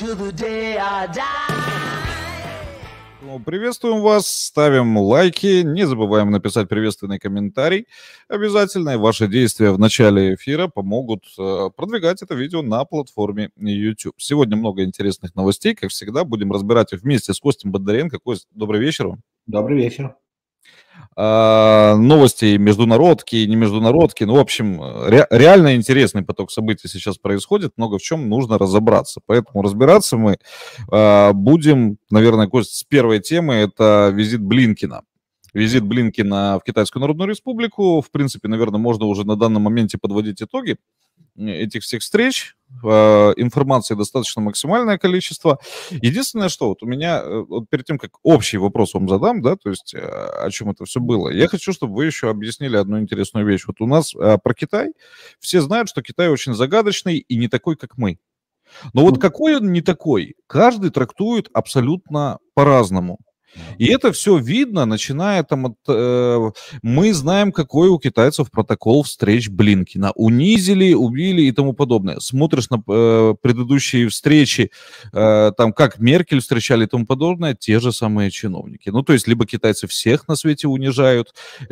till the day I die. Приветствуем вас, ставим лайки, не забываем написать приветственный комментарий. Обязательно и ваши действия в начале эфира помогут продвигать это видео на платформе YouTube. Сегодня много интересных новостей, как всегда, будем разбирать их вместе с Костем Бондаренко. Кость, добрый вечер вам. Добрый вечер. Новости международки, не международки. Ну, в общем, реально интересный поток событий сейчас происходит. Много в чем нужно разобраться. Поэтому разбираться мы будем, наверное, Кость, с первой темы. Это визит Блинкена. Визит Блинкена в Китайскую Народную Республику. В принципе, наверное, можно уже на данном моменте подводить итоги этих всех встреч. Информации достаточно максимальное количество. Единственное, что вот у меня, вот перед тем, как общий вопрос вам задам, да, то есть о чем это все было, я хочу, чтобы вы еще объяснили одну интересную вещь. Вот у нас про Китай все знают, что Китай очень загадочный и не такой, как мы. Но вот какой он не такой, каждый трактует абсолютно по-разному. И это все видно, начиная там от... мы знаем, какой у китайцев протокол встреч Блинкена. Унизили, убили и тому подобное. Смотришь на предыдущие встречи, там как Меркель встречали и тому подобное, те же самые чиновники. Ну, то есть, либо китайцы всех на свете унижают,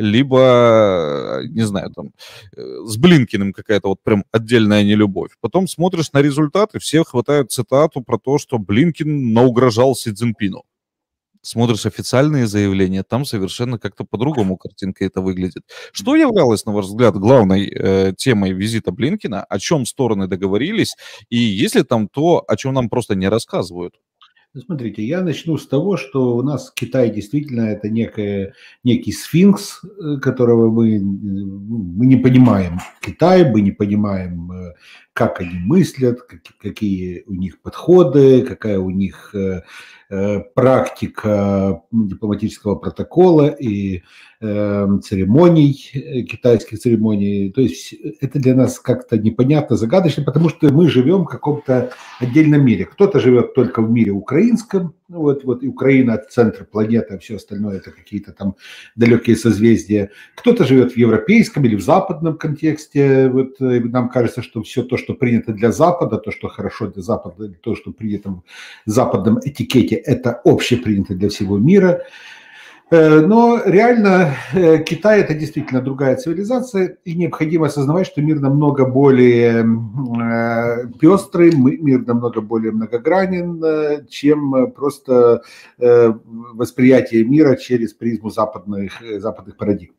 либо, не знаю, там, с Блинкеном какая-то вот прям отдельная нелюбовь. Потом смотришь на результаты, все хватают цитату про то, что Блинкен наугрожал Си Цзиньпину. Смотришь официальные заявления, там совершенно как-то по-другому картинка это выглядит. Что являлось, на ваш взгляд, главной темой визита Блинкена, о чем стороны договорились, и есть ли там то, о чем нам просто не рассказывают? Смотрите, я начну с того, что у нас Китай действительно это некий сфинкс, которого мы не понимаем. Китай, мы не понимаем, как они мыслят, какие у них подходы, какая у них практика дипломатического протокола и церемоний, китайских церемоний. То есть это для нас как-то непонятно, загадочно, потому что мы живем в каком-то отдельном мире. Кто-то живет только в мире украинском, вот и Украина – центр планеты, а все остальное – это какие-то там далекие созвездия. Кто-то живет в европейском или в западном контексте. Вот нам кажется, что все то, что принято для Запада, то, что хорошо для Запада, то, что принято в западном этикете, это общепринято для всего мира. Но реально Китай – это действительно другая цивилизация, и необходимо осознавать, что мир намного более пестрый, мир намного более многогранен, чем просто восприятие мира через призму западных парадигм.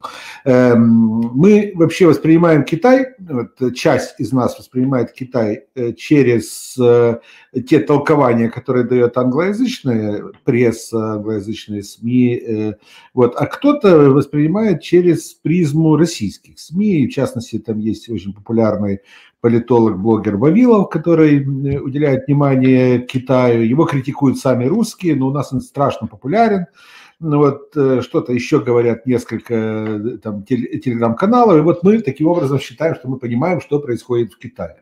Мы вообще воспринимаем Китай, часть из нас воспринимает Китай через те толкования, которые дает англоязычная пресса, англоязычные СМИ, а кто-то воспринимает через призму российских СМИ, в частности, там есть очень популярный политолог-блогер Вавилов, который уделяет внимание Китаю, его критикуют сами русские, но у нас он страшно популярен. Что-то еще говорят несколько там телеграм-каналов, и вот мы таким образом считаем, что мы понимаем, что происходит в Китае.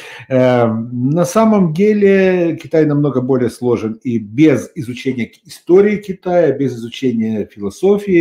На самом деле Китай намного более сложен, и без изучения истории Китая, без изучения философии,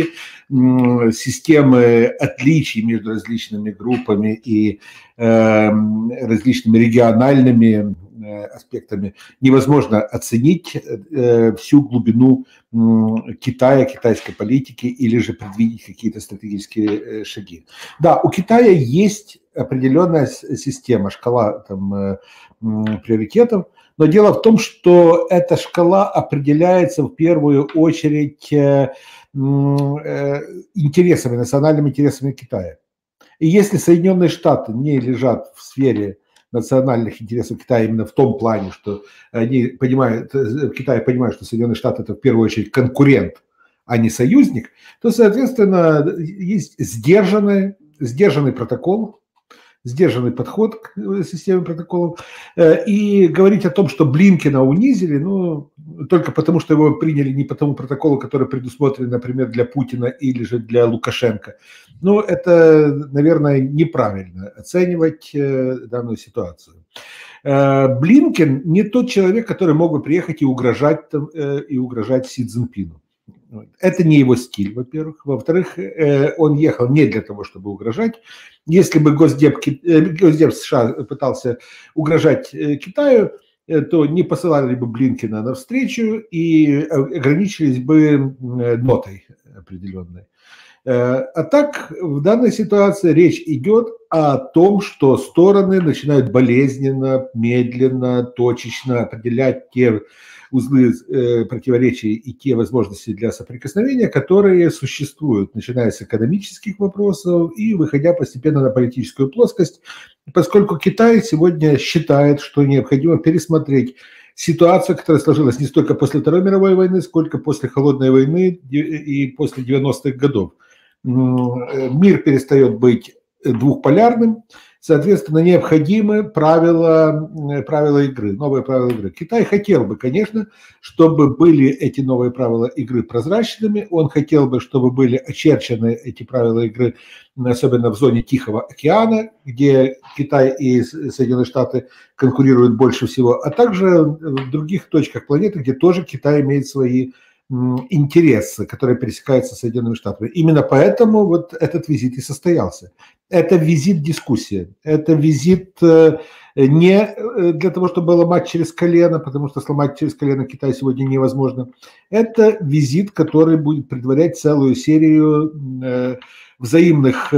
системы отличий между различными группами и различными региональными аспектами невозможно оценить всю глубину Китая, китайской политики или же предвидеть какие-то стратегические шаги. Да, у Китая есть определенная система, шкала там, приоритетов, но дело в том, что эта шкала определяется в первую очередь интересами, национальными интересами Китая. И если Соединенные Штаты не лежат в сфере национальных интересов Китая именно в том плане, что они понимают, в Китае понимают, что Соединенные Штаты это в первую очередь конкурент, а не союзник, то, соответственно, есть сдержанный протокол, сдержанный подход к системе протоколов. И говорить о том, что Блинкена унизили, только потому, что его приняли не по тому протоколу, который предусмотрен, например, для Путина или же для Лукашенко, это, наверное, неправильно оценивать данную ситуацию. Блинкен не тот человек, который мог бы приехать и угрожать Си Цзиньпину. Это не его стиль, во-первых. Во-вторых, он ехал не для того, чтобы угрожать. Если бы Госдеп США пытался угрожать Китаю, то не посылали бы Блинкена навстречу и ограничились бы нотой определенной. А так, в данной ситуации речь идет о том, что стороны начинают болезненно, медленно, точечно определять те узлы противоречий и те возможности для соприкосновения, которые существуют, начиная с экономических вопросов и выходя постепенно на политическую плоскость, поскольку Китай сегодня считает, что необходимо пересмотреть ситуацию, которая сложилась не столько после Второй мировой войны, сколько после Холодной войны и после 90-х годов. Мир перестает быть двухполярным, соответственно, необходимы правила игры, новые правила игры. Китай хотел бы, конечно, чтобы были эти новые правила игры прозрачными, он хотел бы, чтобы были очерчены эти правила игры, особенно в зоне Тихого океана, где Китай и Соединенные Штаты конкурируют больше всего, а также в других точках планеты, где тоже Китай имеет свои интересы, которые пересекаются с Соединенными Штатами. Именно поэтому вот этот визит и состоялся. Это визит-дискуссия, это визит не для того, чтобы ломать через колено, потому что сломать через колено Китай сегодня невозможно. Это визит, который будет предварять целую серию взаимных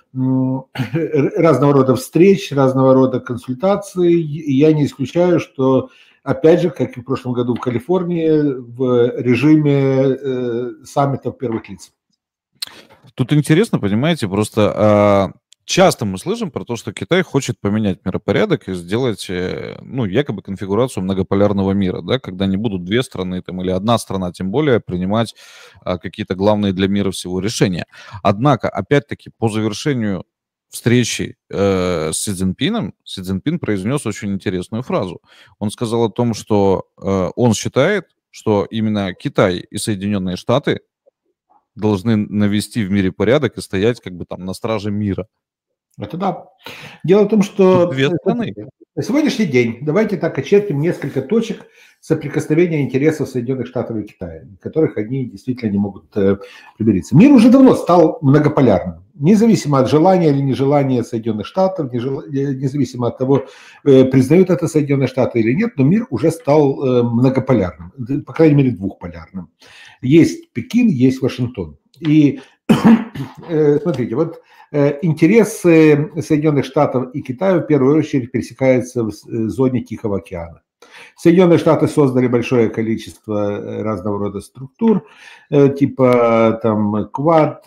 разного рода встреч, разного рода консультаций. И я не исключаю, что опять же, как и в прошлом году в Калифорнии, в режиме саммитов первых лиц. Тут интересно, понимаете, просто часто мы слышим про то, что Китай хочет поменять миропорядок и сделать, ну, якобы конфигурацию многополярного мира, да, когда не будут две страны там, или одна страна, тем более, принимать какие-то главные для мира всего решения. Однако, опять-таки, по завершению встречи с Си Цзиньпин произнес очень интересную фразу. Он сказал о том, что он считает, что именно Китай и Соединенные Штаты должны навести в мире порядок и стоять как бы там на страже мира. Это да. Дело в том, что две страны. На сегодняшний день давайте так очертим несколько точек соприкосновения интересов Соединенных Штатов и Китая, в которых они действительно не могут примириться. Мир уже давно стал многополярным. Независимо от желания или нежелания Соединенных Штатов, независимо от того, признают это Соединенные Штаты или нет, но мир уже стал многополярным, по крайней мере двухполярным. Есть Пекин, есть Вашингтон. И смотрите, вот интересы Соединенных Штатов и Китая в первую очередь пересекаются в зоне Тихого океана. Соединенные Штаты создали большое количество разного рода структур, типа там Квад,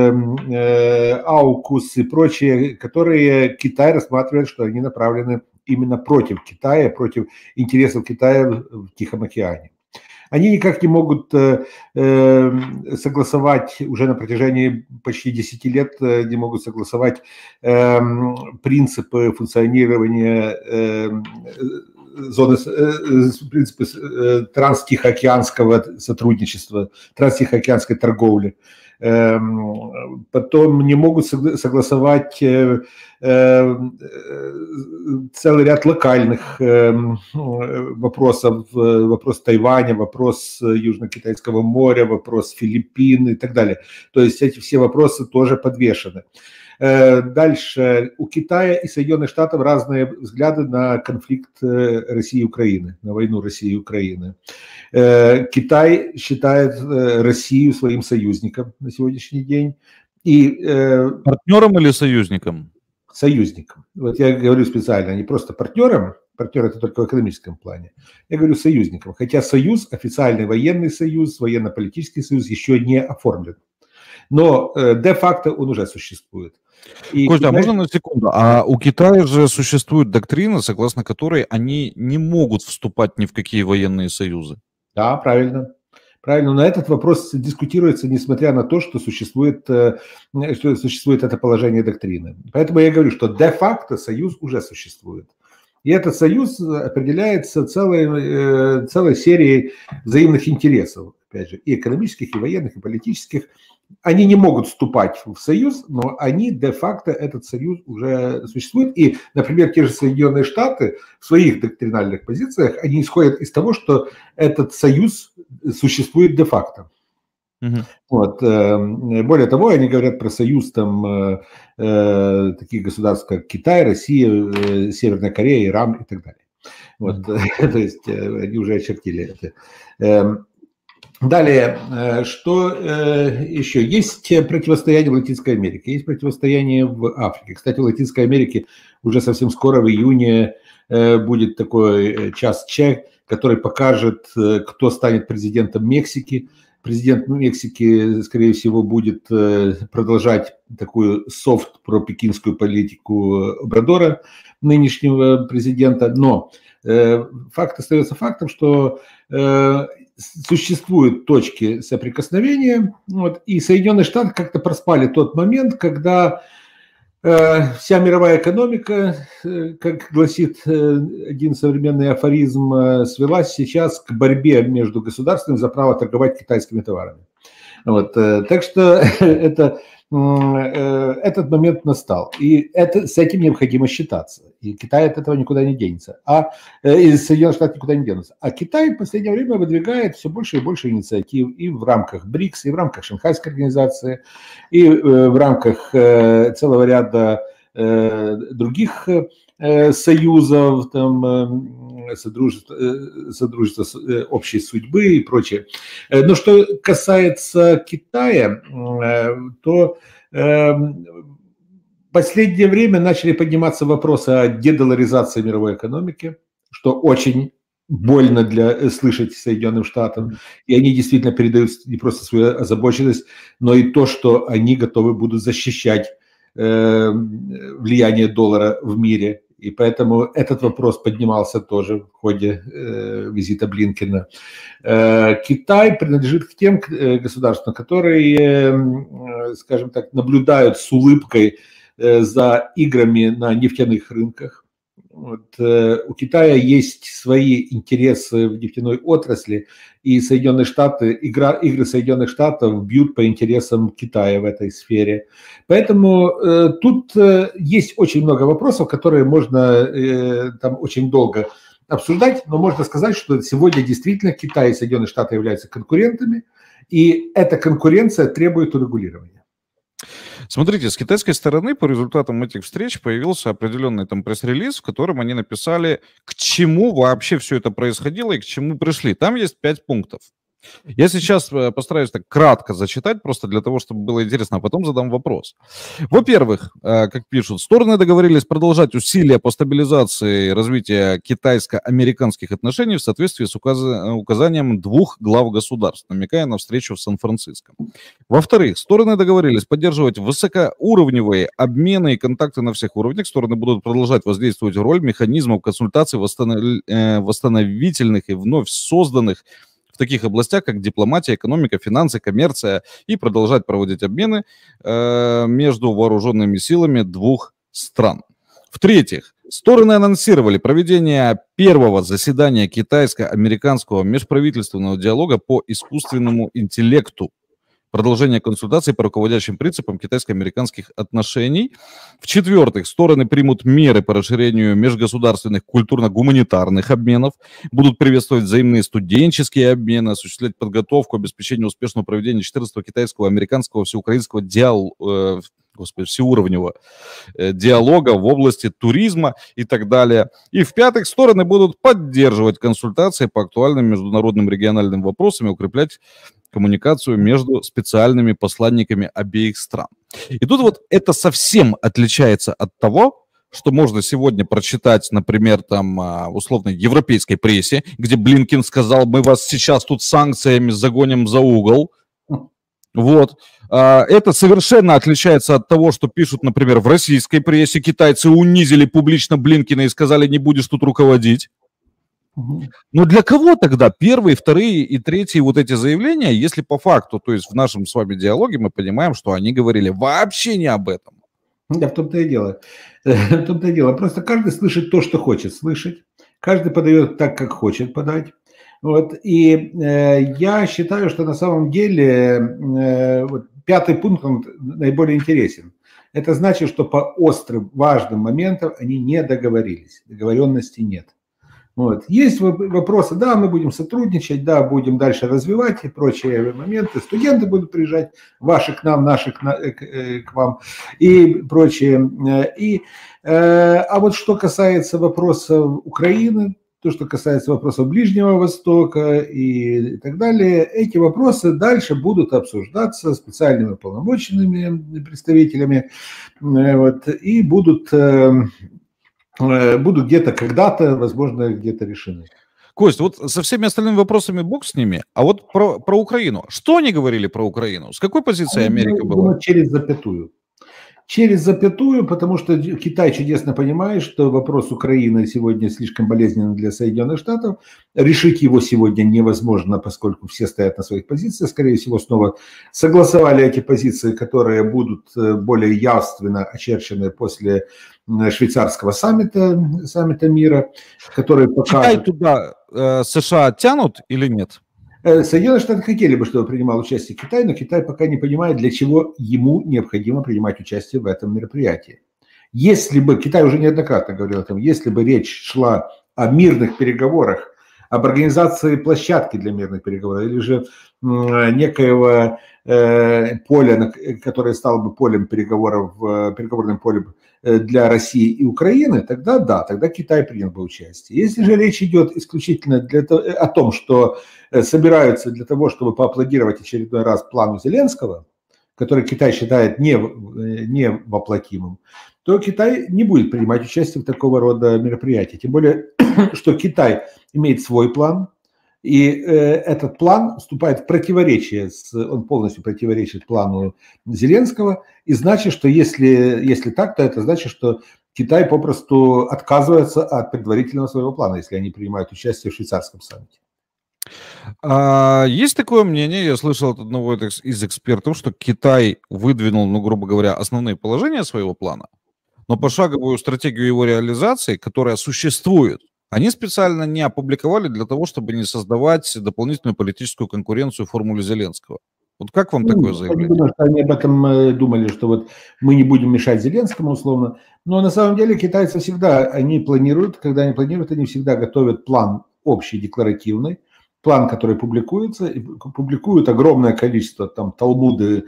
Аукус и прочие, которые Китай рассматривает, что они направлены именно против Китая, против интересов Китая в Тихом океане. Они никак не могут согласовать, уже на протяжении почти 10 лет не могут согласовать принципы функционирования зоны, принципы транстихоокеанского сотрудничества, транстихоокеанской торговли. Потом не могут согласовать целый ряд локальных вопросов, вопрос Тайваня, вопрос Южно-Китайского моря, вопрос Филиппин и так далее. То есть эти все вопросы тоже подвешены. Дальше. У Китая и Соединенных Штатов разные взгляды на конфликт России и Украины, на войну России и Украины. Китай считает Россию своим союзником на сегодняшний день. Партнером или союзником? Союзником. Вот я говорю специально, не просто партнером, партнер это только в экономическом плане, я говорю союзником. Хотя союз, официальный военный союз, военно-политический союз еще не оформлен. Но де-факто он уже существует. Костя, а можно на секунду? А у Китая же существует доктрина, согласно которой они не могут вступать ни в какие военные союзы. Да, правильно. Правильно, но этот вопрос дискутируется, несмотря на то, что существует это положение доктрины. Поэтому я говорю, что де-факто союз уже существует. И этот союз определяется целой серией взаимных интересов, опять же, и экономических, и военных, и политических. Они не могут вступать в союз, но они де-факто, этот союз уже существует. И, например, те же Соединенные Штаты в своих доктринальных позициях, они исходят из того, что этот союз существует де-факто. Вот. Более того, они говорят про союз там, таких государств, как Китай, Россия, Северная Корея, Иран и так далее. Вот, то есть они уже очертили это. Далее, что еще? Есть противостояние в Латинской Америке, есть противостояние в Африке. Кстати, в Латинской Америке уже совсем скоро, в июне, будет такой час-чек, который покажет, кто станет президентом Мексики. Президент Мексики, скорее всего, будет продолжать такую софт-пропекинскую политику Обрадора, нынешнего президента. Но факт остается фактом, что существуют точки соприкосновения, вот, и Соединенные Штаты как-то проспали тот момент, когда вся мировая экономика, как гласит один современный афоризм, свелась сейчас к борьбе между государствами за право торговать китайскими товарами. Вот, так что этот момент настал, и с этим необходимо считаться. И Китай от этого никуда не денется, и Соединенные Штаты никуда не денутся. А Китай в последнее время выдвигает все больше и больше инициатив и в рамках БРИКС, и в рамках Шанхайской организации, и в рамках целого ряда других союзов, там, содружества общей судьбы и прочее. Но что касается Китая, то в последнее время начали подниматься вопросы о дедоларизации мировой экономики, что очень больно слышать Соединенным Штатам. И они действительно передают не просто свою озабоченность, но и то, что они готовы будут защищать влияние доллара в мире. И поэтому этот вопрос поднимался тоже в ходе визита Блинкена. Китай принадлежит к тем государствам, которые, скажем так, наблюдают с улыбкой за играми на нефтяных рынках. Вот, у Китая есть свои интересы в нефтяной отрасли, и Соединенные Штаты, игры Соединенных Штатов бьют по интересам Китая в этой сфере. Поэтому тут есть очень много вопросов, которые можно там очень долго обсуждать, но можно сказать, что сегодня действительно Китай и Соединенные Штаты являются конкурентами, и эта конкуренция требует урегулирования. Смотрите, с китайской стороны по результатам этих встреч появился определенный там пресс-релиз, в котором они написали, к чему вообще все это происходило и к чему пришли. Там есть 5 пунктов. Я сейчас постараюсь так кратко зачитать, просто для того, чтобы было интересно, а потом задам вопрос. Во-первых, как пишут, стороны договорились продолжать усилия по стабилизации и развитию китайско-американских отношений в соответствии с указанием 2 глав государств, намекая на встречу в Сан-Франциско. Во-вторых, стороны договорились поддерживать высокоуровневые обмены и контакты на всех уровнях. Стороны будут продолжать воздействовать роль механизмов консультаций восстановительных и вновь созданных в таких областях, как дипломатия, экономика, финансы, коммерция, и продолжать проводить обмены между вооруженными силами 2 стран. В-третьих, стороны анонсировали проведение первого заседания китайско-американского межправительственного диалога по искусственному интеллекту. Продолжение консультаций по руководящим принципам китайско-американских отношений. В-четвертых, стороны примут меры по расширению межгосударственных культурно-гуманитарных обменов, будут приветствовать взаимные студенческие обмены, осуществлять подготовку, обеспечение успешного проведения 14-го китайского, американского, всеукраинского всеуровневого диалога в области туризма и так далее. И в-пятых, стороны будут поддерживать консультации по актуальным международным региональным вопросам и укреплять коммуникацию между специальными посланниками обеих стран. И тут вот это совсем отличается от того, что можно сегодня прочитать, например, там, в условной европейской прессе, где Блинкен сказал, мы вас сейчас тут санкциями загоним за угол. Вот. Это совершенно отличается от того, что пишут, например, в российской прессе. Китайцы унизили публично Блинкена и сказали, не будешь тут руководить. Но для кого тогда первые, вторые и третьи вот эти заявления, если по факту, то есть в нашем с вами диалоге мы понимаем, что они говорили вообще не об этом? Да, в том-то и дело. В том-то и дело. Просто каждый слышит то, что хочет слышать. Каждый подает так, как хочет подать. Вот. И я считаю, что на самом деле вот, 5-й пункт он наиболее интересен. Это значит, что по острым, важным моментам они не договорились. Договоренности нет. Вот. Есть вопросы, да, мы будем сотрудничать, да, будем дальше развивать и прочие моменты. Студенты будут приезжать, ваши к нам, наши к вам и прочее. А вот что касается вопросов Украины, то, что касается вопросов Ближнего Востока и так далее, эти вопросы дальше будут обсуждаться специальными уполномоченными представителями, вот, и будут где-то когда-то, возможно, где-то решены. Кость, вот со всеми остальными вопросами бог с ними, а вот про Украину. Что они говорили про Украину? С какой позиции Америка была? Через запятую. Через запятую, потому что Китай чудесно понимает, что вопрос Украины сегодня слишком болезненный для Соединенных Штатов. Решить его сегодня невозможно, поскольку все стоят на своих позициях. Скорее всего, снова согласовали эти позиции, которые будут более явственно очерчены после швейцарского саммита мира, который покажет... Китай туда США тянут или нет? Соединенные Штаты хотели бы, чтобы принимал участие Китай, но Китай пока не понимает, для чего ему необходимо принимать участие в этом мероприятии. Если бы, Китай уже неоднократно говорил о том, если бы речь шла о мирных переговорах, об организации площадки для мирных переговоров, или же некоего поля, которое стало бы полем переговоров, переговорным полем для России и Украины, тогда да, тогда Китай принял бы участие. Если же речь идет исключительно о том, что собираются для того, чтобы поаплодировать очередной раз плану Зеленского, который Китай считает невоплотимым, то Китай не будет принимать участие в такого рода мероприятиях. Тем более, что Китай имеет свой план, и этот план вступает в противоречие, он полностью противоречит плану Зеленского, и значит, что если так, то это значит, что Китай попросту отказывается от предварительного своего плана, если они принимают участие в швейцарском саммите. Есть такое мнение, я слышал от одного из экспертов, что Китай выдвинул, ну, грубо говоря, основные положения своего плана, но пошаговую стратегию его реализации, которая существует, они специально не опубликовали для того, чтобы не создавать дополнительную политическую конкуренцию в формуле Зеленского. Вот как вам такое заявление? Я думаю, что они об этом думали, что вот мы не будем мешать Зеленскому условно, но на самом деле китайцы всегда, они планируют, когда они планируют, они всегда готовят план общий, декларативный, план, который публикуется, и публикуют огромное количество там талмуды,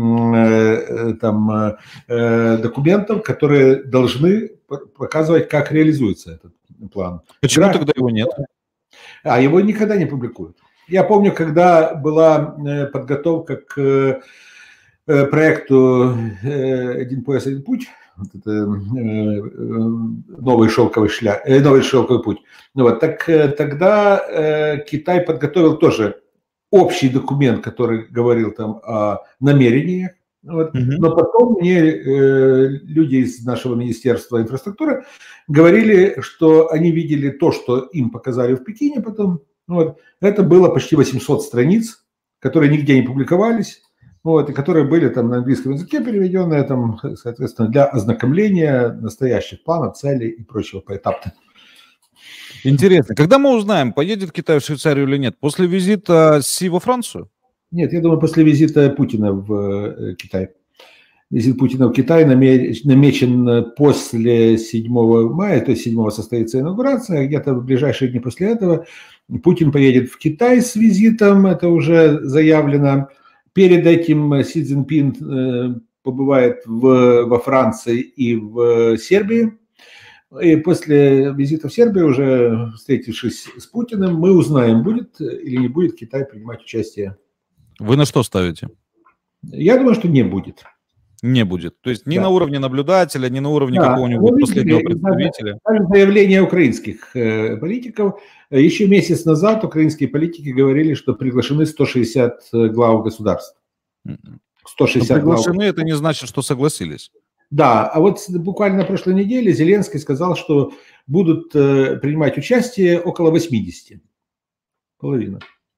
там документов, которые должны показывать, как реализуется этот план. Почему тогда его нет? А его никогда не публикуют. Я помню, когда была подготовка к проекту «Один пояс, один путь», вот это, новый шелковый путь. Вот, так тогда Китай подготовил тоже общий документ, который говорил там о намерениях. Вот. Но потом мне люди из нашего Министерства инфраструктуры говорили, что они видели то, что им показали в Пекине потом. Вот. Это было почти 800 страниц, которые нигде не публиковались. Вот, и которые были там на английском языке переведенные, там, соответственно, для ознакомления настоящих планов, целей и прочего поэтапно. Интересно. Когда мы узнаем, поедет Китай в Швейцарию или нет? После визита Си во Францию? Нет, я думаю, после визита Путина в Китай. Визит Путина в Китай намечен после 7 мая, то есть 7 состоится инаугурация, а где-то в ближайшие дни после этого Путин поедет в Китай с визитом, это уже заявлено. Перед этим Си Цзиньпин побывает во Франции и в Сербии. И после визита в Сербию, уже встретившись с Путиным, мы узнаем, будет или не будет Китай принимать участие. Вы на что ставите? Я думаю, что не будет. Не будет. То есть ни на уровне наблюдателя, ни на уровне какого-нибудь последнего представителя. Заявление украинских политиков. Еще месяц назад украинские политики говорили, что приглашены 160 глав государств. 160 приглашены, это не значит, что согласились. Да, а вот буквально на прошлой неделе Зеленский сказал, что будут принимать участие около 80. Половина.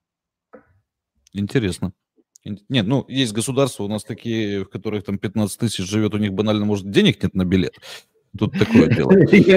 Интересно. Нет, ну, есть государства у нас такие, в которых там 15 тысяч живет, у них банально, может, денег нет на билет. Тут такое дело.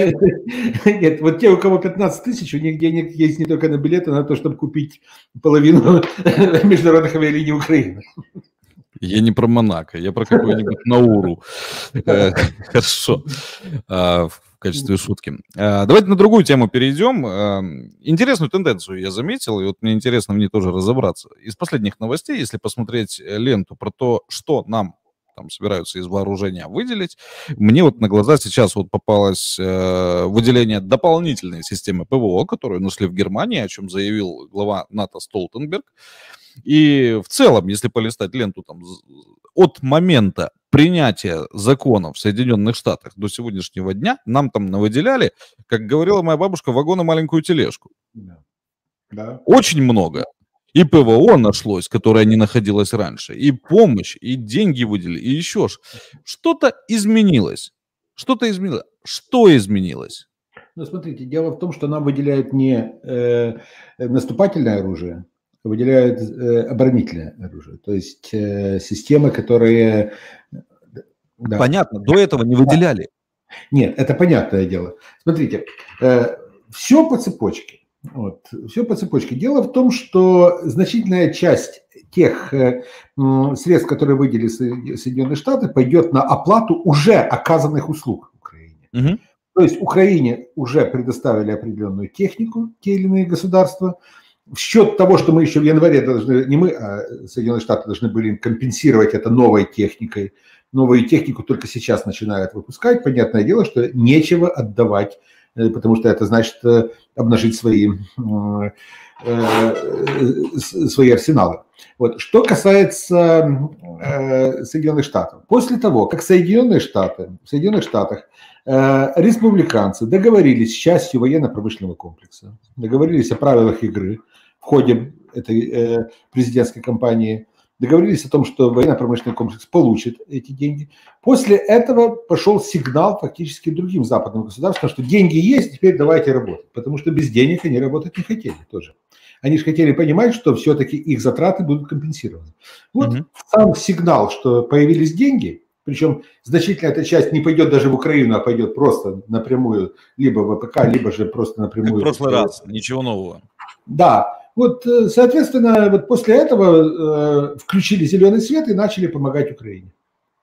Нет, вот те, у кого 15 тысяч, у них денег есть не только на билеты, а на то, чтобы купить половину международных авиалиний Украины. Я не про Монако, я про какую-нибудь Науру. Хорошо. В качестве шутки. Давайте на другую тему перейдем. Интересную тенденцию я заметил, и вот мне интересно в ней тоже разобраться. Из последних новостей, если посмотреть ленту про то, что нам там собираются из вооружения выделить, мне вот на глаза сейчас вот попалось выделение дополнительной системы ПВО, которую нашли в Германии, о чем заявил глава НАТО Столтенберг. И в целом, если полистать ленту там, от момента принятия закона в Соединенных Штатах до сегодняшнего дня, нам там навыделяли, как говорила моя бабушка, вагон и маленькую тележку. Да. Очень много. И ПВО нашлось, которое не находилось раньше, и помощь, и деньги выделили, и еще что-то изменилось. Что-то изменилось. Что изменилось? Ну, смотрите, дело в том, что нам выделяют не наступательное оружие, а выделяют оборонительное оружие. То есть системы, которые... Да. Понятно, до этого не выделяли. Нет, это понятное дело. Смотрите, все по цепочке. Вот, все по цепочке. Дело в том, что значительная часть тех средств, которые выделили Соединенные Штаты, пойдет на оплату уже оказанных услуг Украине. Угу. То есть Украине уже предоставили определенную технику, те или иные государства. В счет того, что мы еще в январе должны, не мы, а Соединенные Штаты должны были компенсировать это новой техникой. Новую технику только сейчас начинают выпускать. Понятное дело, что нечего отдавать, потому что это значит обнажить свои арсеналы. Вот. Что касается Соединенных Штатов. После того, как в Соединенных Штатах республиканцы договорились с частью военно-промышленного комплекса, договорились о правилах игры в ходе этой президентской кампании, договорились о том, что военно-промышленный комплекс получит эти деньги. После этого пошел сигнал фактически другим западным государствам, что деньги есть, теперь давайте работать. Потому что без денег они работать не хотели тоже. Они же хотели понимать, что все-таки их затраты будут компенсированы. Вот сам сигнал, что появились деньги, причем значительная эта часть не пойдет даже в Украину, а пойдет просто напрямую либо в ВПК, либо же просто напрямую. Как в прошлый раз, ничего нового. Да. Вот, соответственно, вот после этого включили зеленый свет и начали помогать Украине.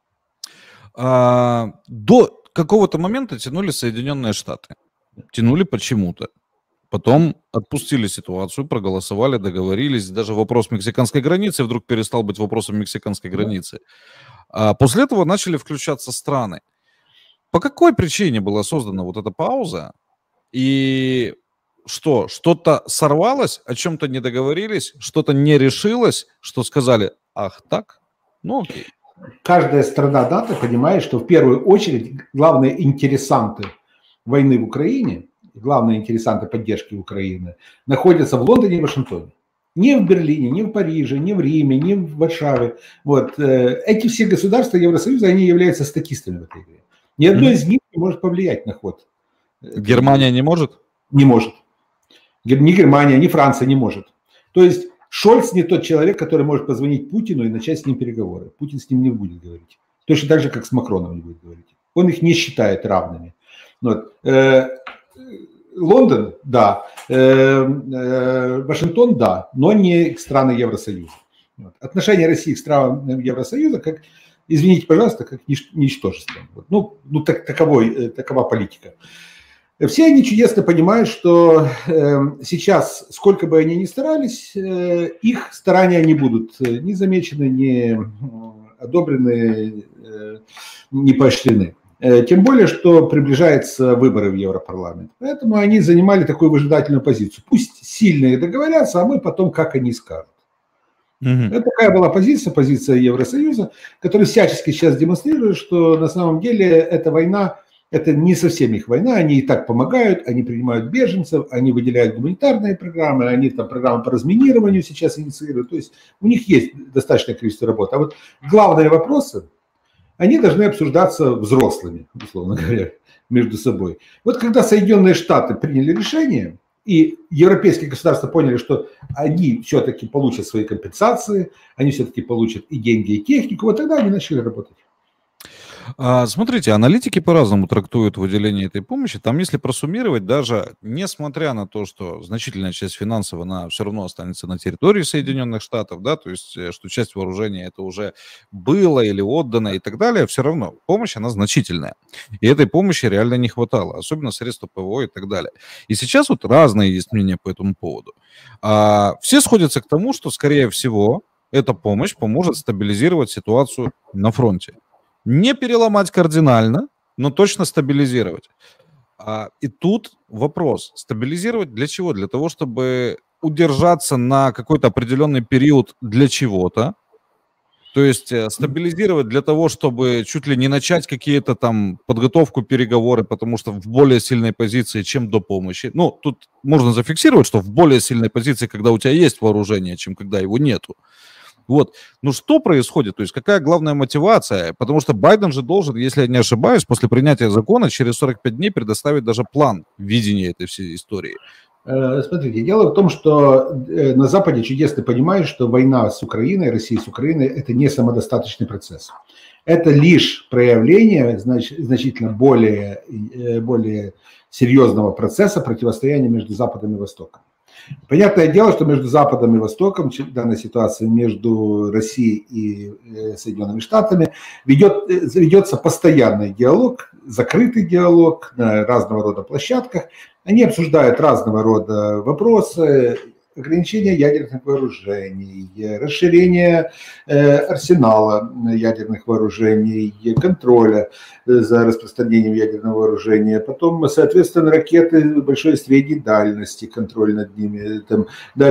До какого-то момента тянули Соединенные Штаты. Тянули почему-то. Потом отпустили ситуацию, проголосовали, договорились. Даже вопрос мексиканской границы вдруг перестал быть вопросом мексиканской границы. А после этого начали включаться страны. По какой причине была создана вот эта пауза? И... Что? Что-то сорвалось, о чем-то не договорились, что-то не решилось, что сказали, ах так, ну окей. Каждая страна НАТО понимает, что в первую очередь главные интересанты войны в Украине, главные интересанты поддержки Украины находятся в Лондоне и Вашингтоне. Не в Берлине, не в Париже, не в Риме, не в Варшаве. Вот. Эти все государства Евросоюза, они являются статистами в этой игре. Ни одно из них не может повлиять на ход. Германия не может? Не может. Ни Германия, ни Франция не может. То есть Шольц не тот человек, который может позвонить Путину и начать с ним переговоры. Путин с ним не будет говорить. Точно так же, как с Макроном не будет говорить. Он их не считает равными. Вот. Лондон, да. Вашингтон, да. Но не страны Евросоюза. Вот. Отношение России к странам Евросоюза, как, извините, пожалуйста, как ничтожество. Вот. Ну такова политика. Все они чудесно понимают, что сейчас, сколько бы они ни старались, их старания не будут ни замечены, ни одобрены, ни поощрены. Тем более, что приближаются выборы в Европарламент. Поэтому они занимали такую выжидательную позицию. Пусть сильные договорятся, а мы потом как они скажут. Это такая была позиция Евросоюза, которая всячески сейчас демонстрирует, что на самом деле эта война, это не совсем их война, они и так помогают, они принимают беженцев, они выделяют гуманитарные программы, они там программы по разминированию сейчас инициируют, то есть у них есть достаточное количество работы. А вот главные вопросы, они должны обсуждаться взрослыми, условно говоря, между собой. Вот когда Соединенные Штаты приняли решение, и европейские государства поняли, что они все-таки получат свои компенсации, они все-таки получат и деньги, и технику, вот тогда они начали работать. Смотрите, аналитики по-разному трактуют выделение этой помощи. Там, если просуммировать, даже несмотря на то, что значительная часть финансов, она все равно останется на территории Соединенных Штатов, да, то есть, что часть вооружения это уже было или отдано и так далее, все равно помощь, она значительная. И этой помощи реально не хватало, особенно средства ПВО и так далее. И сейчас вот разные есть мнения по этому поводу. Все сходятся к тому, что, скорее всего, эта помощь поможет стабилизировать ситуацию на фронте. Не переломать кардинально, но точно стабилизировать. И тут вопрос. Стабилизировать для чего? Для того, чтобы удержаться на какой-то определенный период для чего-то. То есть стабилизировать для того, чтобы чуть ли не начать какие-то там подготовку, переговоры, потому что в более сильной позиции, чем до помощи. Ну, тут можно зафиксировать, что в более сильной позиции, когда у тебя есть вооружение, чем когда его нету. Вот. Ну что происходит? То есть какая главная мотивация? Потому что Байден же должен, если я не ошибаюсь, после принятия закона через 45 дней предоставить даже план видения этой всей истории. Смотрите, дело в том, что на Западе чудесно понимают, что война с Украиной, Россия с Украиной – это не самодостаточный процесс. Это лишь проявление значительно более серьезного процесса противостояния между Западом и Востоком. Понятное дело, что между Западом и Востоком, в данной ситуации между Россией и Соединенными Штатами, ведется постоянный диалог, закрытый диалог на разного рода площадках. Они обсуждают разного рода вопросы, ограничение ядерных вооружений, расширение арсенала ядерных вооружений, контроля за распространением ядерного вооружения, потом, соответственно, ракеты большой и средней дальности, контроль над ними, там,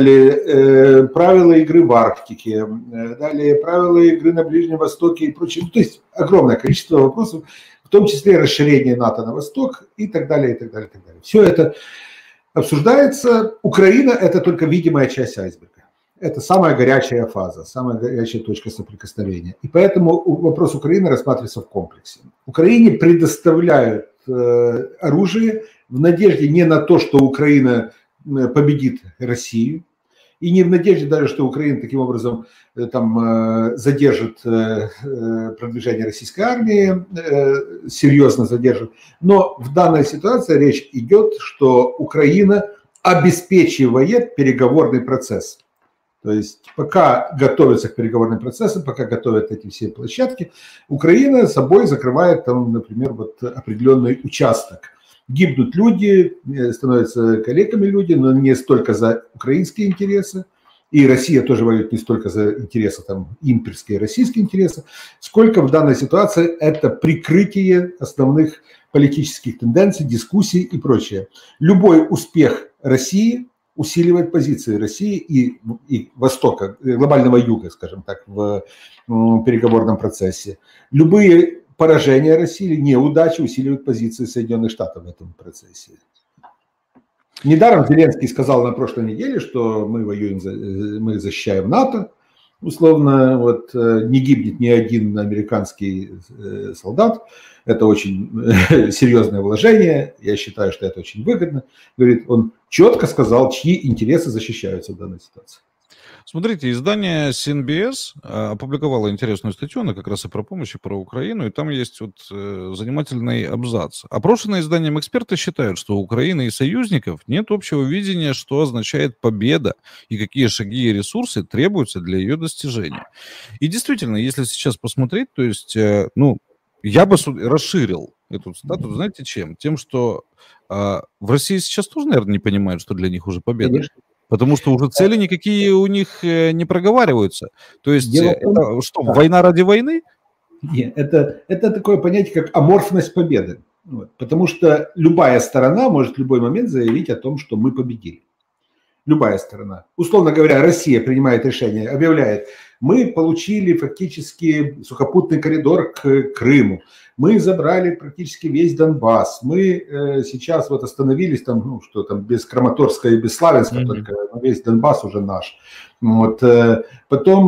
далее правила игры в Арктике, далее правила игры на Ближнем Востоке и прочее. То есть огромное количество вопросов, в том числе расширение НАТО на восток и так далее, и так далее, и так далее. Все это обсуждается. Украина – это только видимая часть айсберга. Это самая горячая фаза, самая горячая точка соприкосновения. И поэтому вопрос Украины рассматривается в комплексе. Украине предоставляют оружие в надежде не на то, что Украина победит Россию, и не в надежде даже, что Украина таким образом там задержит продвижение российской армии, серьезно задержит. Но в данной ситуации речь идет, что Украина обеспечивает переговорный процесс. То есть пока готовится к переговорным процессам, пока готовят эти все площадки, Украина собой закрывает там, например, вот определенный участок. Гибнут люди, становятся калеками люди, но не столько за украинские интересы, и Россия тоже воюет не столько за интересы, там, имперские российские интересы, сколько в данной ситуации это прикрытие основных политических тенденций, дискуссий и прочее. Любой успех России усиливает позиции России и Востока, глобального юга, скажем так, в переговорном процессе. Любые поражение России или неудачи усиливают позиции Соединенных Штатов в этом процессе. Недаром Зеленский сказал на прошлой неделе, что мы воюем, мы защищаем НАТО. Условно, вот, не гибнет ни один американский солдат. Это очень серьезное вложение. Я считаю, что это очень выгодно. Говорит, он четко сказал, чьи интересы защищаются в данной ситуации. Смотрите, издание CNBS опубликовало интересную статью, она как раз и про помощь, и про Украину, и там есть вот занимательный абзац. Опрошенные изданием эксперты считают, что у Украины и союзников нет общего видения, что означает победа и какие шаги и ресурсы требуются для ее достижения. И действительно, если сейчас посмотреть, то есть, ну, я бы расширил эту цитату, знаете, чем? Тем, что в России сейчас тоже, наверное, не понимают, что для них уже победа. Конечно. Потому что уже цели никакие у них не проговариваются. То есть, это что, да. Война ради войны? Нет, это такое понятие, как аморфность победы. Вот. Потому что любая сторона может в любой момент заявить о том, что мы победили. Любая сторона. Условно говоря, Россия принимает решение, объявляет, мы получили фактически сухопутный коридор к Крыму, мы забрали практически весь Донбасс, мы сейчас вот остановились там, ну что там, без Краматорска и без Славянска, только весь Донбасс уже наш. Вот. Потом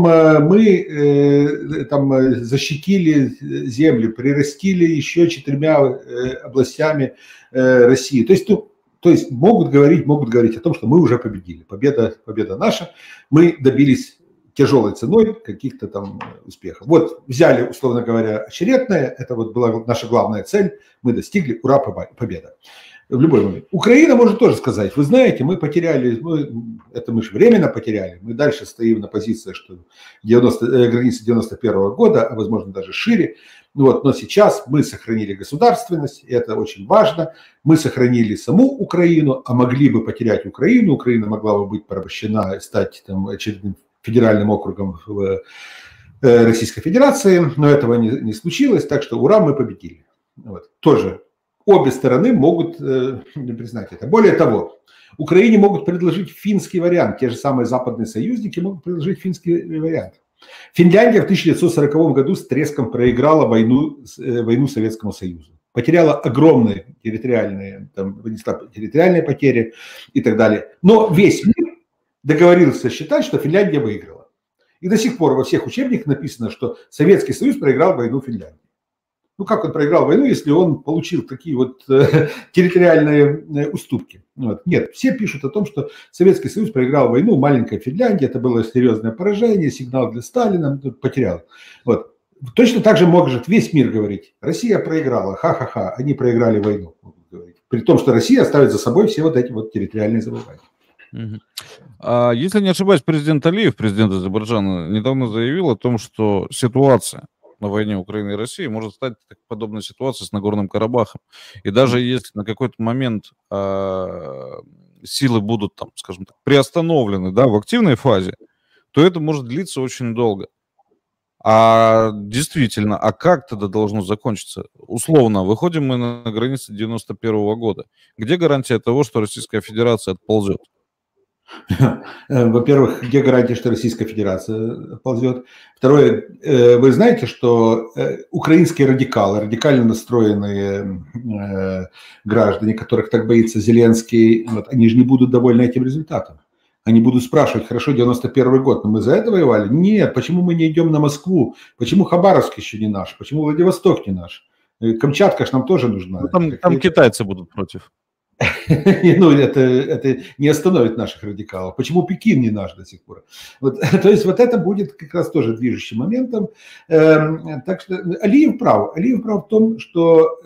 мы там защитили землю, прирастили еще 4 областями России. То есть могут говорить о том, что мы уже победили. Победа наша. Мы добились тяжелой ценой каких-то там успехов. Вот взяли, условно говоря, очередное, это вот была наша главная цель, мы достигли, ура, победа. В любой момент. Украина может тоже сказать, вы знаете, мы потеряли, мы же временно потеряли, мы дальше стоим на позиции, что границы 91 года, а возможно даже шире, вот, но сейчас мы сохранили государственность, и это очень важно, мы сохранили саму Украину, а могли бы потерять Украину, Украина могла бы быть порабощена и стать там, очередным федеральным округом в Российской Федерации, но этого не случилось, так что ура, мы победили. Вот. Тоже обе стороны могут признать это. Более того, Украине могут предложить финский вариант. Те же самые западные союзники могут предложить финский вариант. Финляндия в 1940 году с треском проиграла войну Советскому Союзу. Потеряла огромные территориальные потери и так далее. Но весь мир договорился считать, что Финляндия выиграла. И до сих пор во всех учебниках написано, что Советский Союз проиграл войну Финляндии. Ну, как он проиграл войну, если он получил такие вот территориальные уступки? Вот. Нет, все пишут о том, что Советский Союз проиграл войну, маленькая Финляндия, это было серьезное поражение, сигнал для Сталина, потерял. Вот. Точно так же может весь мир говорить, Россия проиграла, ха-ха-ха, они проиграли войну. При том, что Россия оставит за собой все вот эти вот территориальные завоевания. Если не ошибаюсь, президент Алиев, президент Азербайджана, недавно заявил о том, что ситуация на войне Украины и России может стать подобной ситуацией с Нагорным Карабахом. И даже если на какой-то момент силы будут, там, скажем так, приостановлены, да, в активной фазе, то это может длиться очень долго. А действительно, а как тогда должно закончиться? Условно, выходим мы на границы 91 года. Где гарантия того, что Российская Федерация отползет? Во-первых, где гарантия, что Российская Федерация ползет? Второе, вы знаете, что украинские радикалы, радикально настроенные граждане, которых так боится Зеленский, вот, они же не будут довольны этим результатом. Они будут спрашивать, хорошо, 91 год, но мы за это воевали? Нет, почему мы не идем на Москву? Почему Хабаровск еще не наш? Почему Владивосток не наш? Камчатка ж нам тоже нужна. Ну, там китайцы будут против. Ну, это не остановит наших радикалов. Почему Пекин не наш до сих пор? Вот, то есть вот это будет как раз тоже движущим моментом. Так что Алиев прав. Алиев прав в том, что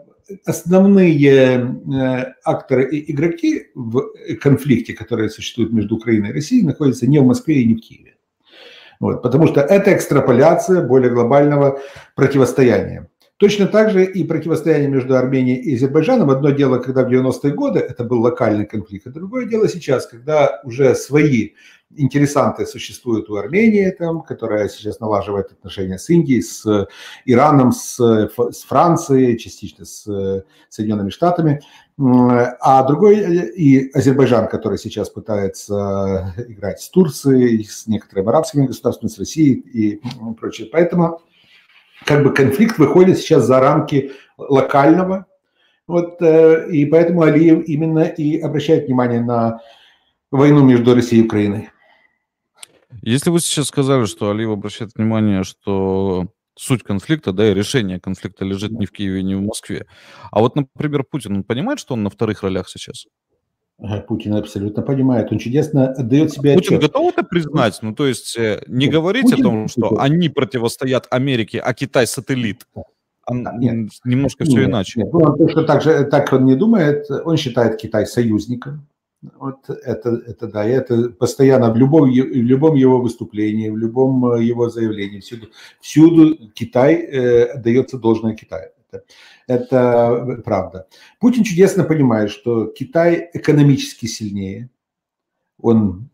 основные акторы и игроки в конфликте, который существует между Украиной и Россией, находятся не в Москве и не в Киеве. Вот, потому что это экстраполяция более глобального противостояния. Точно так же и противостояние между Арменией и Азербайджаном. Одно дело, когда в 90-е годы это был локальный конфликт, а другое дело сейчас, когда уже свои интересанты существуют у Армении, там, которая сейчас налаживает отношения с Индией, с Ираном, с Францией, частично с Соединенными Штатами. А другой и Азербайджан, который сейчас пытается играть с Турцией, с некоторыми арабскими государствами, с Россией и прочее. Поэтому как бы конфликт выходит сейчас за рамки локального, вот, и поэтому Алиев именно и обращает внимание на войну между Россией и Украиной. Если вы сейчас сказали, что Алиев обращает внимание, что суть конфликта, да, и решение конфликта лежит не в Киеве, не в Москве, а вот, например, Путин, он понимает, что он на вторых ролях сейчас? Путин абсолютно понимает, он чудесно отдает себе Путин отчет. готов это признать? Ну, то есть не говорить о том, что они противостоят Америке, а Китай сателлит. Нет, немножко все иначе. Нет. Он точно так он не думает, он считает Китай союзником. Вот это да, и это постоянно в любом его выступлении, в любом его заявлении, всюду Китай отдается должное Китаю. Это правда. Путин чудесно понимает, что Китай экономически сильнее, он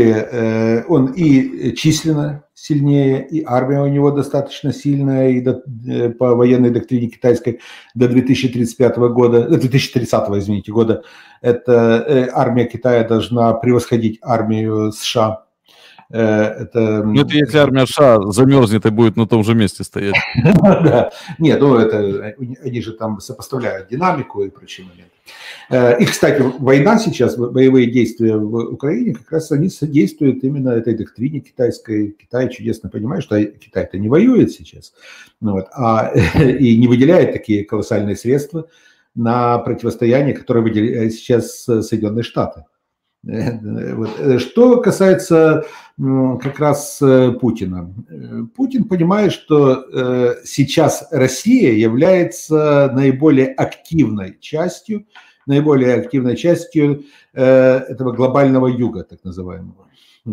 и численно сильнее, и армия у него достаточно сильная, и по военной доктрине китайской до 2030 года эта армия Китая должна превосходить армию США. Это если армия США замерзнет и будет на том же месте стоять. Нет, они же там сопоставляют динамику и прочие моменты. И, кстати, война сейчас, боевые действия в Украине, как раз они содействуют именно этой доктрине китайской. Китай чудесно понимает, что Китай-то не воюет сейчас, и не выделяет такие колоссальные средства на противостояние, которое выделяют сейчас Соединенные Штаты. Что касается как раз Путина. Путин понимает, что сейчас Россия является наиболее активной частью этого глобального юга, так называемого.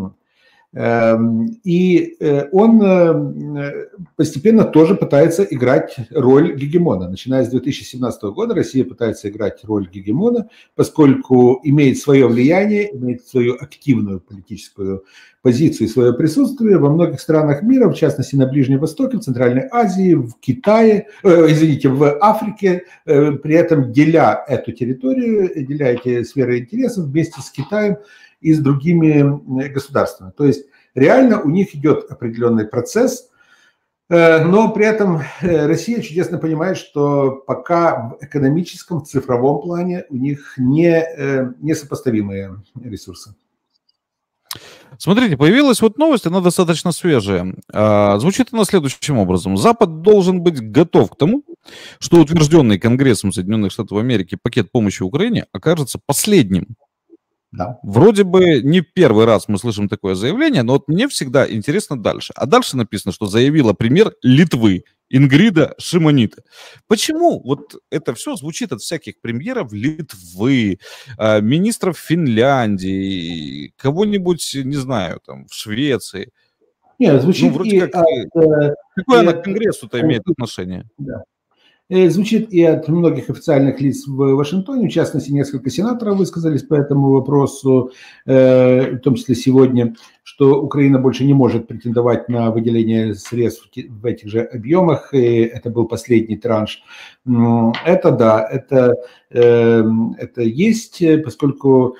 И он постепенно тоже пытается играть роль гегемона. Начиная с 2017 года Россия пытается играть роль гегемона, поскольку имеет свое влияние, имеет свою активную политическую позицию и свое присутствие во многих странах мира, в частности на Ближнем Востоке, в Центральной Азии, в Китае, в Африке, при этом деля эту территорию, деля эти сферы интересов вместе с Китаем и с другими государствами. То есть реально у них идет определенный процесс, но при этом Россия чудесно понимает, что пока в экономическом, в цифровом плане у них несопоставимые ресурсы. Смотрите, появилась вот новость, она достаточно свежая. Звучит она следующим образом. Запад должен быть готов к тому, что утвержденный Конгрессом Соединенных Штатов Америки пакет помощи Украине окажется последним. Да. Вроде бы не первый раз мы слышим такое заявление, но вот мне всегда интересно дальше. А дальше написано, что заявила премьер Литвы Ингрида Шимонита. Почему вот это все звучит от всяких премьеров Литвы, министров Финляндии, кого-нибудь, не знаю, там, в Швеции? Нет, звучит вроде как... Какое она к Конгрессу-то имеет отношение? Да. Звучит и от многих официальных лиц в Вашингтоне, в частности, несколько сенаторов высказались по этому вопросу, в том числе сегодня, что Украина больше не может претендовать на выделение средств в этих же объемах, и это был последний транш. Это да, это есть, поскольку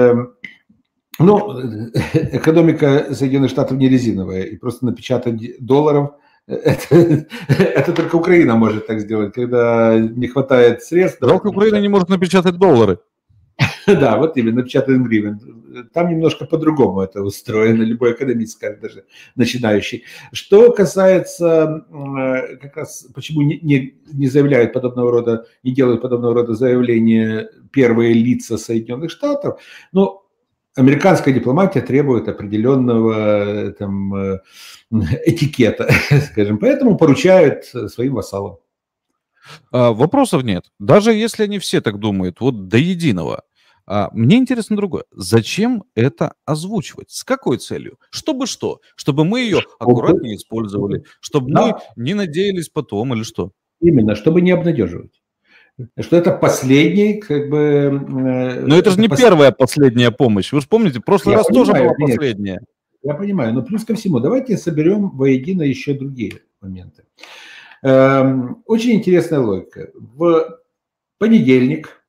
экономика Соединенных Штатов не резиновая, и просто напечатать долларов – это только Украина может так сделать, когда не хватает средств. Только Украина не может напечатать доллары. Да, вот именно, напечатать гривен. Там немножко по-другому это устроено, любой экономист скажет, даже начинающий. Что касается, как раз, почему не заявляют подобного рода, не делают подобного рода заявления первые лица Соединенных Штатов, но американская дипломатия требует определенного там этикета, скажем, поэтому поручают своим вассалам. Вопросов нет. Даже если они все так думают, вот до единого. Мне интересно другое. Зачем это озвучивать? С какой целью? Чтобы что? Чтобы мы ее аккуратнее использовали? Чтобы мы не надеялись потом или что? Именно, чтобы не обнадеживать. Что это последний, как бы... Но это же не первая последняя помощь. Вы же помните, в прошлый раз тоже была последняя. Я понимаю, но плюс ко всему, давайте соберем воедино еще другие моменты. Очень интересная логика. В понедельник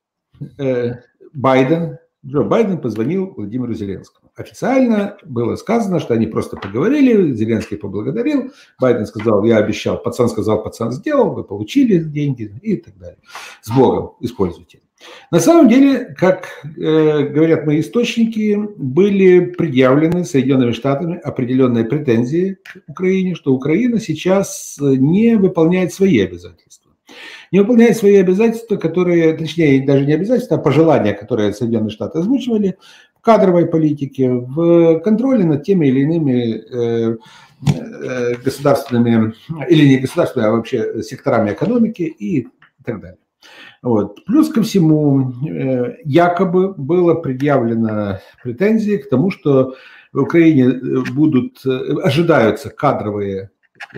Джо Байден позвонил Владимиру Зеленскому. Официально было сказано, что они просто поговорили, Зеленский поблагодарил, Байден сказал, я обещал, пацан сказал, пацан сделал, вы получили деньги и так далее. С Богом, используйте. На самом деле, как говорят мои источники, были предъявлены Соединенными Штатами определенные претензии к Украине, что Украина сейчас не выполняет свои обязательства. Не выполняет свои обязательства, которые, точнее, даже не обязательства, а пожелания, которые Соединенные Штаты озвучивали в кадровой политике, в контроле над теми или иными государственными, или не государственными, а вообще секторами экономики и так далее. Вот. Плюс ко всему, якобы было предъявлено претензии к тому, что в Украине ожидаются кадровые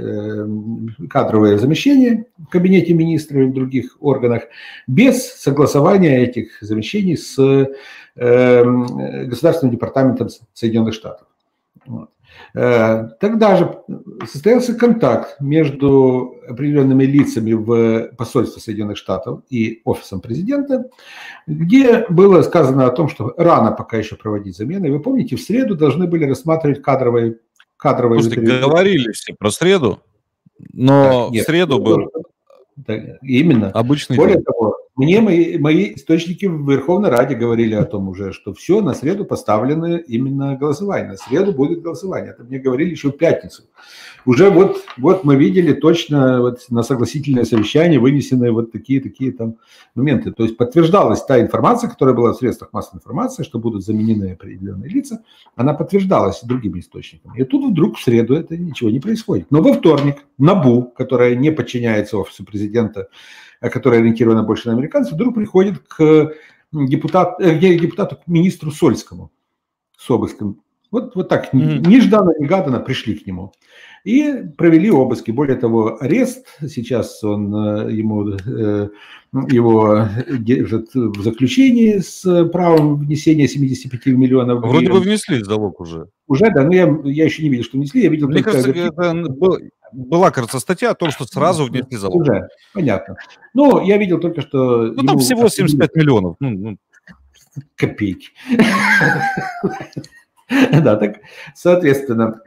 замещения в кабинете министров и в других органах без согласования этих замещений с Государственным департаментом Соединенных Штатов. Вот. Тогда же состоялся контакт между определенными лицами в посольстве Соединенных Штатов и офисом президента, где было сказано о том, что рано пока еще проводить замены. И вы помните, в среду должны были рассматривать кадровые. Слушайте, говорили все про среду, но в среду был именно. Обычный Более день. того, Мне мои источники в Верховной Раде говорили о том уже, что все, на среду поставлено именно голосование. На среду будет голосование. Это мне говорили еще в пятницу. Уже вот мы видели точно вот на согласительное совещание вынесенные вот такие там моменты. То есть подтверждалась та информация, которая была в средствах массовой информации, что будут заменены определенные лица, она подтверждалась другими источниками. И тут вдруг в среду это ничего не происходит. Но во вторник НАБУ, которая не подчиняется офису президента, которая ориентирована больше на американцев, вдруг приходит к депутату, к министру Сольскому с обыском. Вот так, нежданно-негаданно пришли к нему. И провели обыски. Более того, арест, сейчас его держат в заключении с правом внесения 75 миллионов гривен. Вроде бы внесли залог уже. Уже, да, но я еще не видел, что внесли. Я видел Мне кажется, была, кажется, статья о том, что сразу внесли залог. Уже, понятно. Но я видел только, что... Ну, там всего 75 миллионов. Копейки. Да, так, соответственно,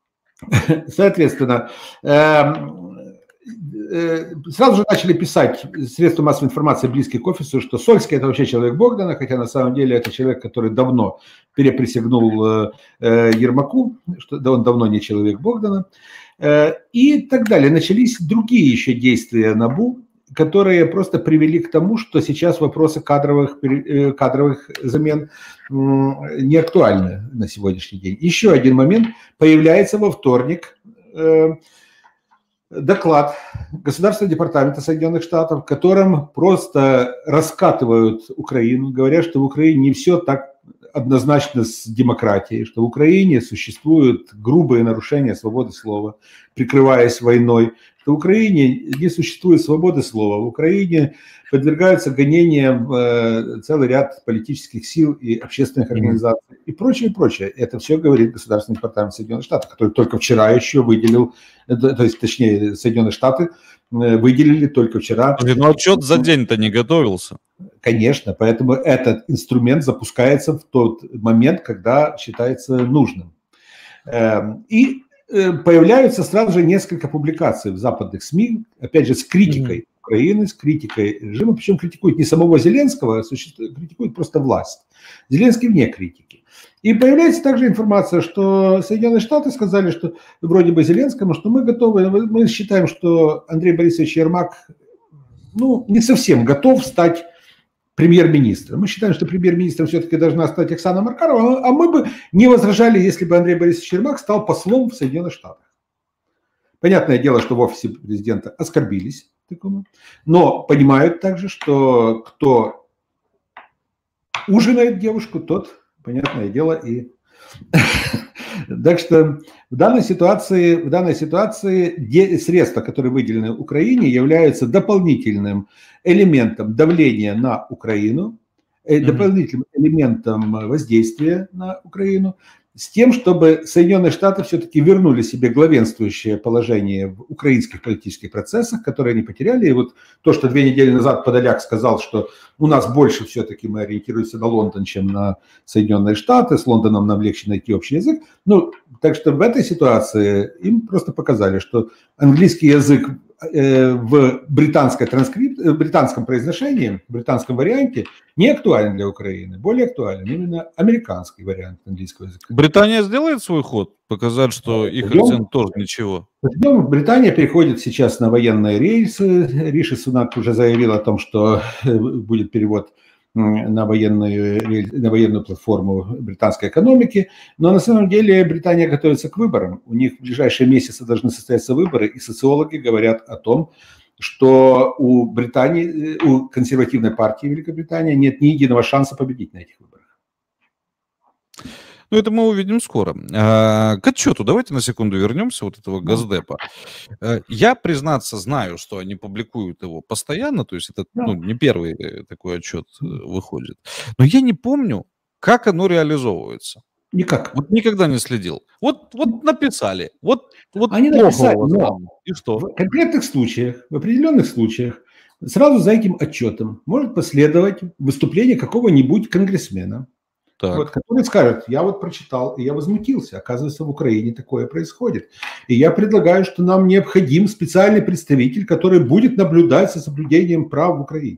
сразу же начали писать средства массовой информации, близкие к офису, что Сольский – это вообще человек Богдана, хотя на самом деле это человек, который давно переприсягнул Ермаку, что он давно не человек Богдана, и так далее. Начались другие еще действия НАБУ, которые просто привели к тому, что сейчас вопросы кадровых замен не актуальны на сегодняшний день. Еще один момент. Появляется во вторник доклад Государственного департамента Соединенных Штатов, в котором просто раскатывают Украину, говорят, что в Украине не все так однозначно с демократией, что в Украине существуют грубые нарушения свободы слова, прикрываясь войной, что в Украине не существует свободы слова, в Украине подвергаются гонениям целый ряд политических сил и общественных организаций и прочее, прочее. Это все говорит Государственный департамент Соединенных Штатов, который только вчера еще выделил, то есть, точнее, Соединенные Штаты выделили только вчера. Но отчет за день-то не готовился. Конечно, поэтому этот инструмент запускается в тот момент, когда считается нужным. И появляются сразу же несколько публикаций в западных СМИ, опять же, с критикой Украины, с критикой режима, причем критикуют не самого Зеленского, а критикуют просто власть. Зеленский вне критики. И появляется также информация, что Соединенные Штаты сказали, что вроде бы Зеленскому, что мы готовы, мы считаем, что Андрей Борисович Ермак не совсем готов стать премьер-министром. Мы считаем, что премьер-министром все-таки должна стать Оксана Маркарова, а мы бы не возражали, если бы Андрей Борисович Ермак стал послом в Соединенных Штатах. Понятное дело, что в офисе президента оскорбились такому, но понимают также, что кто ужинает девушку, тот, понятное дело, и... Так что в данной ситуации средства, которые выделены Украине, являются дополнительным элементом давления на Украину, дополнительным элементом воздействия на Украину, с тем, чтобы Соединенные Штаты все-таки вернули себе главенствующее положение в украинских политических процессах, которые они потеряли. И вот то, что 2 недели назад Подоляк сказал, что у нас больше все-таки мы ориентируемся на Лондон, чем на Соединенные Штаты, с Лондоном нам легче найти общий язык. Так что в этой ситуации им просто показали, что английский язык в британском произношении, в британском варианте не актуален для Украины. Более актуален именно американский вариант английского языка. Британия сделает свой ход? Показать, что их акцент тоже ничего? Британия переходит сейчас на военные рейсы. Риши Сунак уже заявил о том, что будет перевод на военную платформу британской экономики. Но на самом деле Британия готовится к выборам. У них в ближайшие месяцы должны состояться выборы, и социологи говорят о том, что у консервативной партии Великобритании нет ни единого шанса победить на этих выборах. Это мы увидим скоро. К отчету давайте на секунду вернемся, вот этого Госдепа. Я, признаться, знаю, что они публикуют его постоянно, то есть это не первый такой отчет выходит. Но я не помню, как оно реализовывается. Никак. Вот никогда не следил. Вот написали. Они написали, но и что? В конкретных случаях, в определенных случаях, сразу за этим отчетом может последовать выступление какого-нибудь конгрессмена, который скажет: я прочитал, и я возмутился. Оказывается, в Украине такое происходит. И я предлагаю, что нам необходим специальный представитель, который будет наблюдать за соблюдением прав в Украине.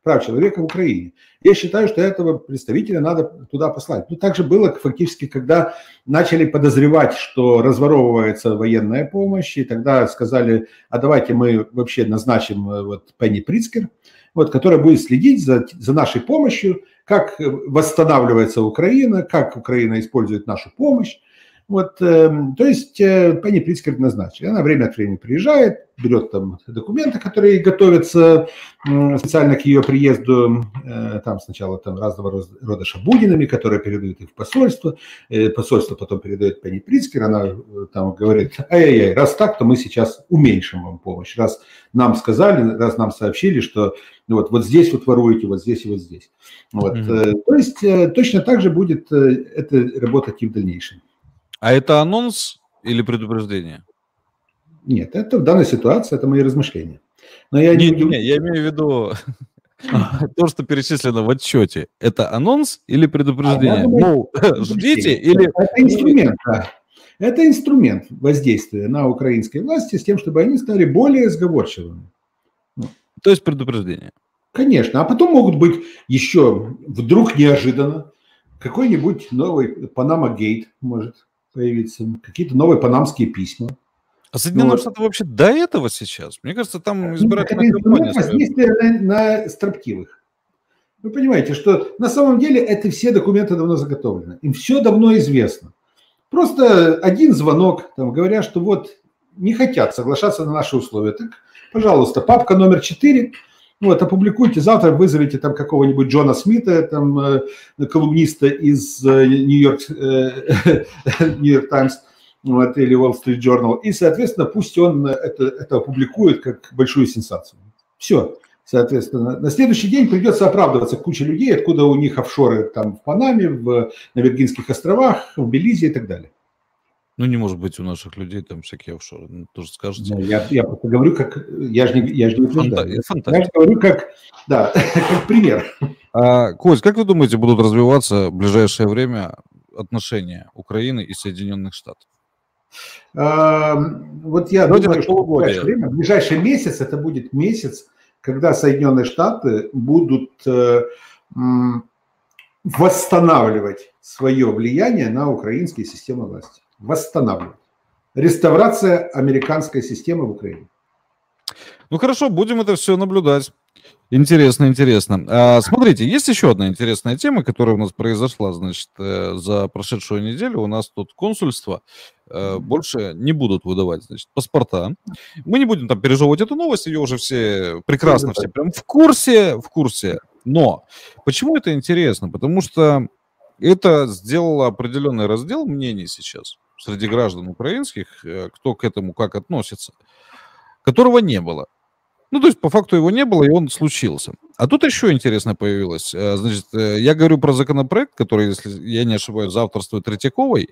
прав человека в Украине. Я считаю, что этого представителя надо туда послать. Ну, так же было фактически, когда начали подозревать, что разворовывается военная помощь, и тогда сказали, а давайте мы вообще назначим вот Пенни Прицкер, вот, которая будет следить за нашей помощью, как восстанавливается Украина, как Украина использует нашу помощь. Вот, то есть Пенни Прицкер назначили. Она время от времени приезжает, берет там документы, которые готовятся специально к ее приезду. Там сначала там разного рода шабудинами, которые передают их в посольство. Посольство потом передает Пенни Прицкер. Она там говорит, ай-яй-яй, раз так, то мы сейчас уменьшим вам помощь. Раз нам сказали, раз нам сообщили, что вот здесь вот воруете, вот здесь и вот здесь. Вот. То есть точно так же будет это работать и в дальнейшем. А это анонс или предупреждение? Нет, это в данной ситуации, это мои размышления. Но я не, я имею в виду то, что перечислено в отчете. Это анонс или предупреждение? Мол, ждите или... Это инструмент, да. Это инструмент воздействия на украинские власти с тем, чтобы они стали более сговорчивыми. То есть предупреждение. Конечно. А потом могут быть еще вдруг неожиданно какой-нибудь новый Панама-гейт может появиться, какие-то новые панамские письма. А Соединенные Штаты вообще до этого сейчас? Мне кажется, там избирательная кампания. Это воздействие на строптивых. Вы понимаете, что на самом деле это все документы давно заготовлены. Им все давно известно. Просто один звонок, там, говорят, что вот не хотят соглашаться на наши условия. Так, пожалуйста, папка номер 4, вот, опубликуйте, завтра вызовите там какого-нибудь Джона Смита, там, колумниста из Нью-Йорк Таймс, вот, или Wall Street Journal, и, соответственно, пусть он это опубликует как большую сенсацию. Все. Соответственно, на следующий день придется оправдываться куче людей, откуда у них офшоры там в Панаме, на Виргинских островах, в Белизе и так далее. Ну, не может быть у наших людей там всякие офшоры, тоже скажете. Ну, я просто говорю, как... Я же не утверждаю. Я же говорю, как пример. Кость, как вы думаете, будут развиваться в ближайшее время отношения Украины и Соединенных Штатов? Вот я думаю, что в ближайший месяц, это будет месяц, когда Соединенные Штаты будут восстанавливать свое влияние на украинские системы власти. Восстанавливать. Реставрация американской системы в Украине. Ну хорошо, будем это все наблюдать. Интересно, интересно. Смотрите, есть еще одна интересная тема, которая у нас произошла, значит, за прошедшую неделю. У нас тут консульство больше не будут выдавать, значит, паспорта. Мы не будем там пережевывать эту новость, ее уже все прекрасно, все прям в курсе. Но почему это интересно? Потому что это сделало определенный раздел мнений сейчас среди граждан украинских, кто к этому как относится, которого не было. Ну, то есть, по факту его не было, и он случился. А тут еще интересно появилось. Значит, я говорю про законопроект, который, если я не ошибаюсь, авторствует Третьяковой,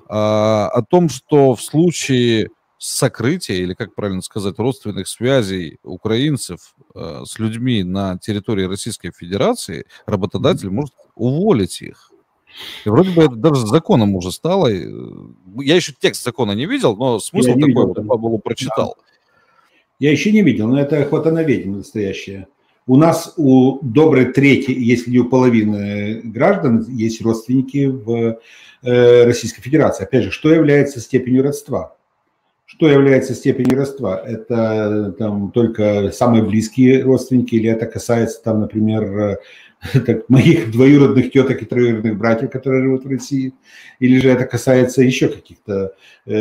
о том, что в случае сокрытия, или, как правильно сказать, родственных связей украинцев с людьми на территории Российской Федерации, работодатель может уволить их. И вроде бы это даже законом уже стало. Я еще текст закона не видел, но смысл такой вот по фабулу прочитал. Да. Я еще не видел, но это охотоноведение настоящее. У нас у доброй трети, если не у половины граждан, есть родственники в Российской Федерации. Опять же, что является степенью родства? Что является степенью родства? Это там только самые близкие родственники, или это касается там, например, моих двоюродных теток и троюродных братьев, которые живут в России, или же это касается еще каких-то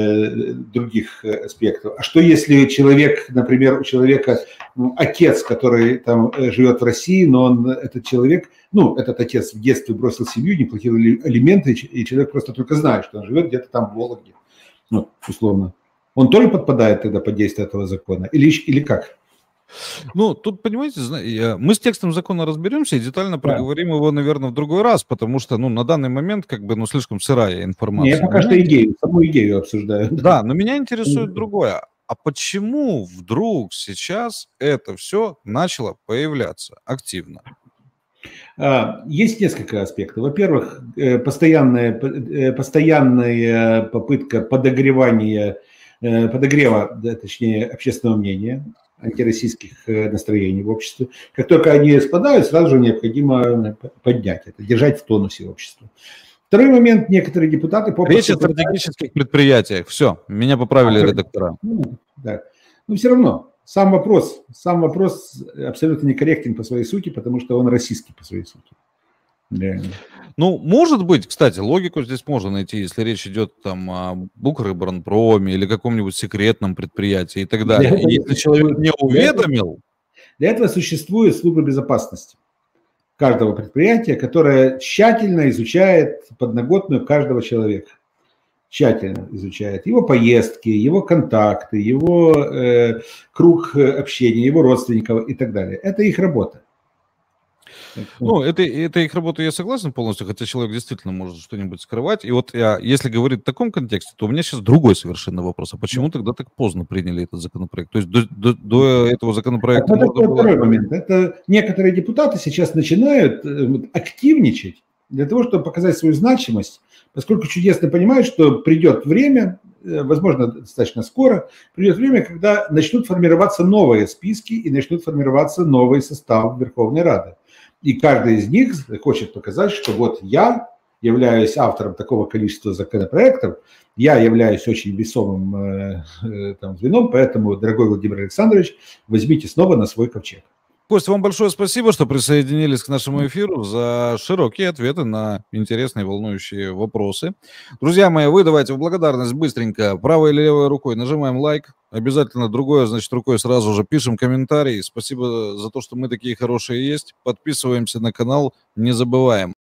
других аспектов. А что если человек, например, у человека отец, который там живет в России, но этот человек, этот отец в детстве бросил семью, не платил алименты, и человек просто только знает, что он живет где-то там в Вологде, условно. Он тоже подпадает тогда под действие этого закона? Или как? Ну, тут, понимаете, мы с текстом закона разберемся и детально проговорим его, наверное, в другой раз, потому что, на данный момент, слишком сырая информация. Я пока что саму идею обсуждаю. Да, но меня интересует другое. А почему вдруг сейчас это все начало появляться активно? Есть несколько аспектов. Во-первых, постоянная попытка подогрева, точнее, общественного мнения. антироссийских настроений в обществе. Как только они спадают, сразу же необходимо поднять это, держать в тонусе общество. Второй момент, некоторые депутаты... Речь о стратегических предприятиях. Все, меня поправили редактора. Да. Но все равно, сам вопрос абсолютно некорректен по своей сути, потому что он российский по своей сути. Реально. Ну, может быть, кстати, логику здесь можно найти, если речь идет там о Укрборонпроме или каком-нибудь секретном предприятии и так далее. И если человек не уведомил... Для этого существует служба безопасности каждого предприятия, которое тщательно изучает подноготную каждого человека. Тщательно изучает его поездки, его контакты, его круг общения, его родственников и так далее. Это их работа. Ну, это их работа, я согласен полностью, хотя человек действительно может что-нибудь скрывать. И вот если говорить в таком контексте, то у меня сейчас другой совершенно вопрос. А почему тогда так поздно приняли этот законопроект? То есть до этого законопроекта... Это второй момент. Это некоторые депутаты сейчас начинают активничать для того, чтобы показать свою значимость, поскольку чудесно понимают, что придет время, возможно, достаточно скоро, придет время, когда начнут формироваться новые списки и начнут формироваться новый состав Верховной Рады. И каждый из них хочет показать, что вот я являюсь автором такого количества законопроектов, я являюсь очень весомым звеном, поэтому, дорогой Владимир Александрович, возьмите снова на свой ковчег. Костя, вам большое спасибо, что присоединились к нашему эфиру, за широкие ответы на интересные, волнующие вопросы. Друзья мои, вы давайте в благодарность быстренько правой или левой рукой нажимаем лайк. Обязательно другой, значит, рукой сразу же пишем комментарий. Спасибо за то, что мы такие хорошие есть. Подписываемся на канал, не забываем.